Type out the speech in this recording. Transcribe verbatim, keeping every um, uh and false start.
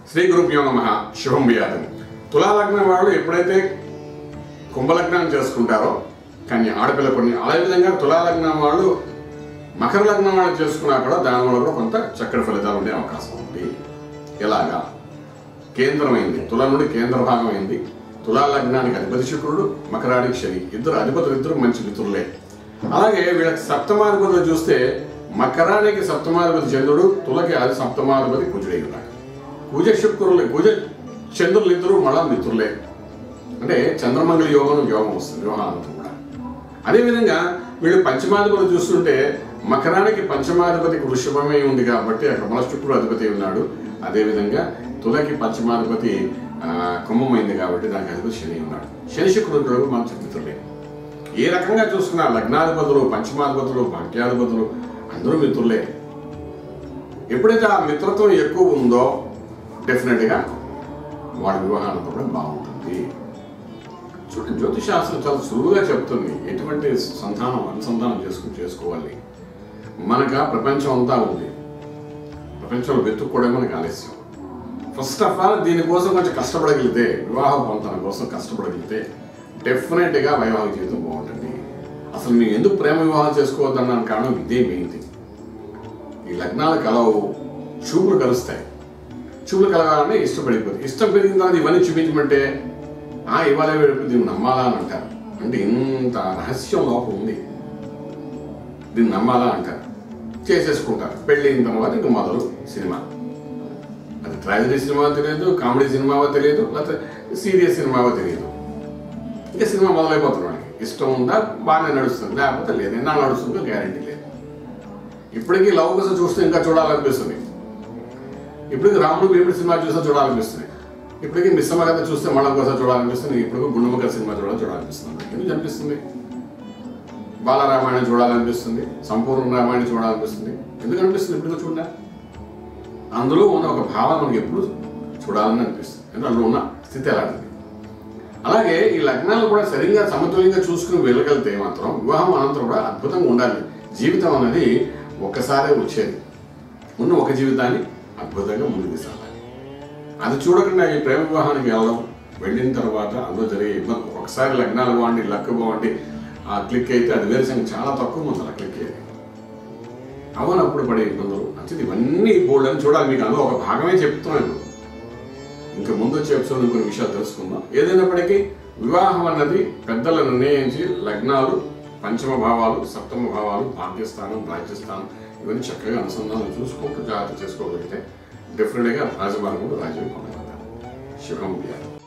శ్రీ గురుభ్యో నమః. శుభం వ్యాధం. తులా లగ్నం వాళ్ళు ఎప్పుడైతే కుంభలగ్నాన్ని చేసుకుంటారో కన్య ఆడపిల్ల కొన్ని, అదేవిధంగా తులా లగ్నం వాళ్ళు మకర లగ్నం వాళ్ళు చేసుకున్నా కూడా దానివల్ల కూడా కొంత చక్కటి ఫలితాలు ఉండే అవకాశం ఉంది. ఎలాగా? కేంద్రమైంది, తుల నుండి కేంద్ర భాగం అయింది. తులా లగ్నానికి అధిపతి శుక్రుడు, మకరానికి శని, ఇద్దరు అధిపతులు ఇద్దరు మంచి మిత్రులే. అలాగే వీళ్ళకి సప్తమాధిపతులు చూస్తే మకరానికి సప్తమాధిపతి చంద్రుడు, తులకి అది సప్తమాధిపతి కుజుడై ఉన్నాడు. కుజ శుక్రులు కుజ చంద్రులు ఇద్దరు మళ్ళా మిత్రులే. అంటే చంద్రమంగళ యోగం యోగం వస్తుంది వివాహాంతం కూడా. అదేవిధంగా వీళ్ళు పంచమాధిపతులు చూస్తుంటే మకరానికి పంచమాధిపతి వృషభమే ఉంది కాబట్టి అక్కడ మన శుక్రుడు అధిపతి ఉన్నాడు. అదేవిధంగా తులకి పంచమాధిపతి కుంభమైంది కాబట్టి దానికి అధిపతి శని ఉన్నాడు. శని శుక్రుడు మన మిత్రులే. ఏ రకంగా చూసుకున్నా లగ్నాధిపతులు, పంచమాధిపతులు, భాగ్యాధిపతులు అందరూ మిత్రులే. ఎప్పుడైతే ఆ మిత్రత్వం ఎక్కువ ఉందో డెఫినెట్గా వాడి వివాహాలు కూడా బాగుంటుంది. చూడండి, జ్యోతిషాస్త్రం చాలా సులువుగా చెప్తుంది ఎటువంటి సంతానం అనుసంధానం చేసుకుని చేసుకోవాలి. మనకు ప్రపంచం అంతా ఉంది, ప్రపంచంలో వెతుక్కోవడం మనకు ఆలస్యం. ఫస్ట్ ఆఫ్ ఆల్ దీనికోసం కొంచెం కష్టపడగలిగితే, వివాహ పొందడం కోసం కష్టపడగలిగితే డెఫినెట్గా వైవాహిక జీవితం బాగుంటుంది. అసలు మేము ఎందుకు ప్రేమ వివాహం చేసుకోవద్దన్న కారణం ఇదే మెయిన్ థింగ్. ఈ లగ్నాలు కలవు, చూపులు కలుస్తాయి. చూపులు కలగాలని ఇష్టపడిపోతుంది. ఇష్టం పెరిగిన తర్వాత ఇవన్నీ చూపించమంటే ఆ ఇవాళ దీన్ని నమ్మాలా అని అంటారు. అంటే ఇంత రహస్యం లోపం ఉంది, దీన్ని నమ్మాలా అంటారు. చేసేసుకుంటారు. పెళ్ళైన తర్వాత ఇంక మొదలు సినిమా. అది ట్రాజడీ సినిమా తెలియదు, కామెడీ సినిమావో తెలియదు, లేకపోతే సీరియస్ సినిమావో తెలియదు. ఇంకా సినిమా మొదలైపోతుంది. మనకి ఇష్టం ఉందా బాగానే నడుస్తుంది, లేకపోతే లేదు. ఎలా నడుస్తుందో గ్యారంటీ లేదు. ఇప్పటికీ లవ్ కోసం చూస్తే ఇంకా చూడాలనిపిస్తుంది. ఇప్పటికి రాముడు భీముడు సినిమా చూస్తే చూడాలనిపిస్తుంది. ఇప్పటికీ మిస్సమ్మ కథ చూస్తే మళ్ళీ కోసం చూడాలనిపిస్తుంది. ఇప్పుడు గుండమ్మ సినిమా చూడాలి చూడాలనిపిస్తుంది. ఎందుకు అనిపిస్తుంది? బాలరామాయణం చూడాలనిపిస్తుంది, సంపూర్ణ రామాయణం చూడాలనిపిస్తుంది. ఎందుకు అనిపిస్తుంది? ఎప్పుడు చూడ అందులో ఉన్న ఒక భావన మనకి ఎప్పుడు చూడాలని అనిపిస్తుంది. ఎందుకంటే అందులో ఉన్న స్థితి ఎలాంటిది. అలాగే ఈ లగ్నాలు కూడా సరిగ్గా సమతుల్యంగా చూసుకుని వెళ్ళగలిగితే మాత్రం వివాహం అనంతరం కూడా అద్భుతంగా ఉండాలి. జీవితం అనేది ఒక్కసారే వచ్చేది. ఉన్న ఒక జీవితాన్ని అద్భుతంగా ముందుకు సాగాలి. అది చూడకుండా ఈ ప్రేమ వివాహానికి వెళ్ళడం, వెళ్ళిన తర్వాత అందులో జరిగే ఇబ్బంది. ఒకసారి లగ్నాలు బాగుండి, లక్ బాగుండి ఆ క్లిక్ అయితే అది వేరే సంగతి. చాలా తక్కువ మంది అలా క్లిక్ అయ్యేది. అవనప్పుడు పడే ఇబ్బందులు నచ్చింది. ఇవన్నీ బోల్డ్ అని చూడాలి. మీకు అందులో ఒక భాగమే చెప్తున్నాను. ఇంకా ముందు వచ్చే ఎపిసోడ్ కొన్ని విషయాలు తెలుసుకుందాం. ఏదైనప్పటికీ వివాహం అన్నది పెద్దలు నిర్ణయించి లగ్నాలు, పంచమ భావాలు, సప్తమ భావాలు, భాగ్యస్థానం, రాజ్యస్థానం ఇవన్నీ చక్కగా అనుసంధానం చూసుకుంటూ జాగ్రత్త చేసుకోగలిగితే డెఫినెట్గా రాజమార్గంలో రాజ్యం పొందగలుగుతారు. శుభం వ్యాధి.